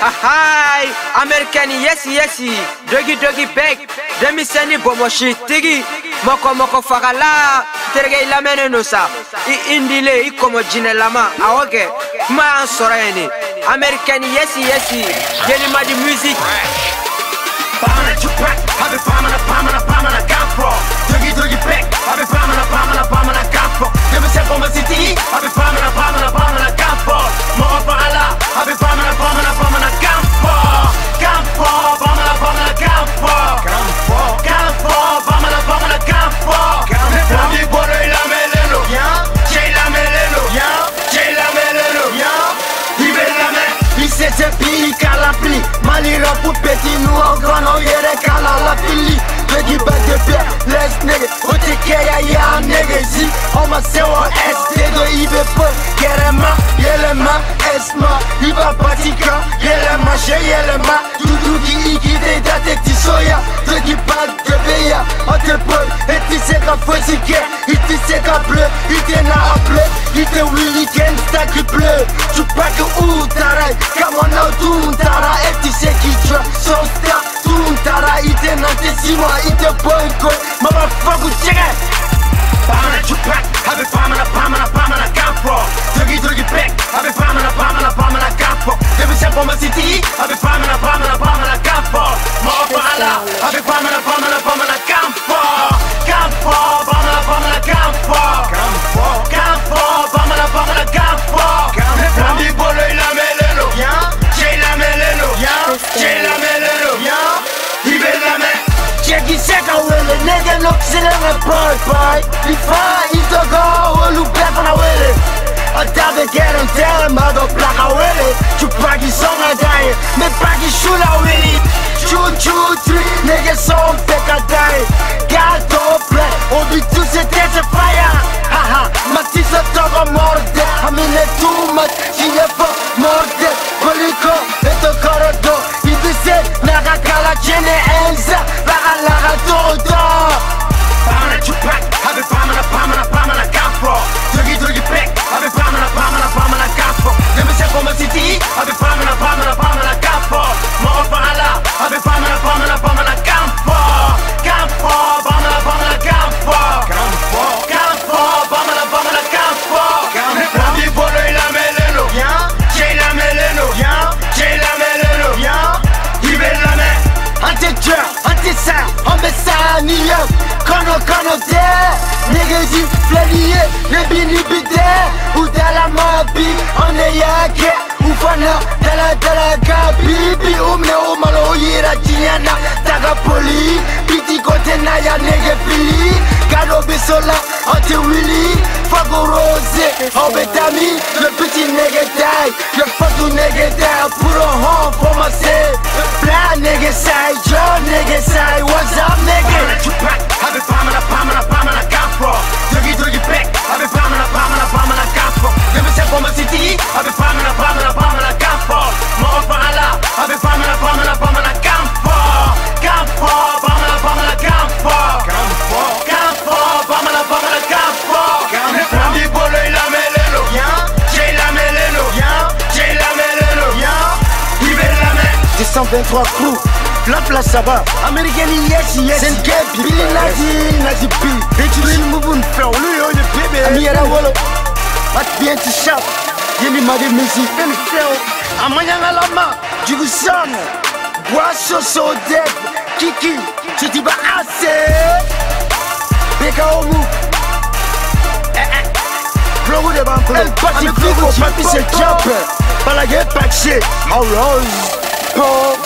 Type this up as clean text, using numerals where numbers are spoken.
Ahai, American yes, Doggy bag, Demi Sani Bomoshi, Tigi, Moko Fagala, Terge Lamene Nosa, Indile, Ikomo Ginelama, Aoge, Man Soreni, American yes, Jelima the music. Pamela Chupac, I've been Pamela Campo, Doggy bag, I've been Pamela Campo, Never said Bomba City, I've been Pamela Campo, More Pala, I've been Pamela Campo, Pamela Campo, Rami Bolo y la Meleno, Jay la Meleno, Vive la me, Ise se pica la pli, Malira pour petit nous en grand, yere kala la pili, Doggy back de pierre, let's nigga, Otekeya ya nigga, zi, on ma sewa ST de IBP, Yelema, Esma, Iba Patika, Yelema, Yelema, Doudou qui ikide datekti soya, Doggy back de beya, Otepol, et tu sais qu'à fousique, et tu sais qu'à bleu, il t'est na à bleu, il t'est Willy Ken stack bleu, tu pas que ou taray, comme on a tout tara, et tu sais qui tu son star, tout tara, il t'est na tes 6 mois, il t'est bon quoi, maman fuck ou tchèque. Pamela Chupac, I've been Pamela Campo, Doggy back, I've been Pamela Campo, Never said Bomba City, I've been Pamela Campo, More Pala, I've been Pamela Campo, Pamela Campo, Rami Bolo y la Meleno, Jay la Meleno, Vive la me. Jackie Seka wele, nigga look silly boy. If I go, look back on a wele. I doubt get him, tell him I go black a wele. Chupaki song a die, me paki shula wele. 2, 3, nigga song pick a die. Gato play, obi tu se tete fire. Haha, Matissa talk a morde. I mean it too much, she never morde. Poliko, it's a corridor. If you say, naga kala chene enza. Laga todo. Pamela Chupac, I've been Pamela Campo, Doggy back, I've been Pamela Campo, Never said Bomba City, I've been Pamela Campo, More Pala, I've been Pamela Campo, Pamela Campo, Pamela Campo, Rami Bolo y la Meleno, Jay la Meleno, Vive la me. Anti-cœur, anti-sang, Ambessania, Kono de, niggas you flalier, les binibide, ou dans la mabi, on est yake, ou fana, dans la gabi, ou malo yira tiana, taga poli, piti kote na ya nigga pili, gado bisola, anti-willy, fago rosé, obetami, le petit nigga die, le fago nigga die, pour un home for my say, blah nigga say, Joe nigga say, what's up nigga? I've been Pamela Campo, Doggy back, I've been Pamela Campo, Never said Bomba City, I've been Pamela Campo, More Pala, I've been Pamela Campo, Pamela Campo, Pamela Campo, Rami Bolo y la Meleno, Jay la Meleno, Vive la me. 223 crew. La place là-bas, American yes, c'est le cap, Billy Nazi P, et tu veux le mouvement faire, lui on est bébé, Amiera Wolo, Mat bien tu chapes, Yeni Madi musique, fais le faire, Amanyanga Lama, du Goussam, Boisseau Sodeb, Kiki, tu dis pas assez, Beka Omu, Flow de Banco, El Pacifico, Papi c'est Jumper, Balagé Paché, Maurose,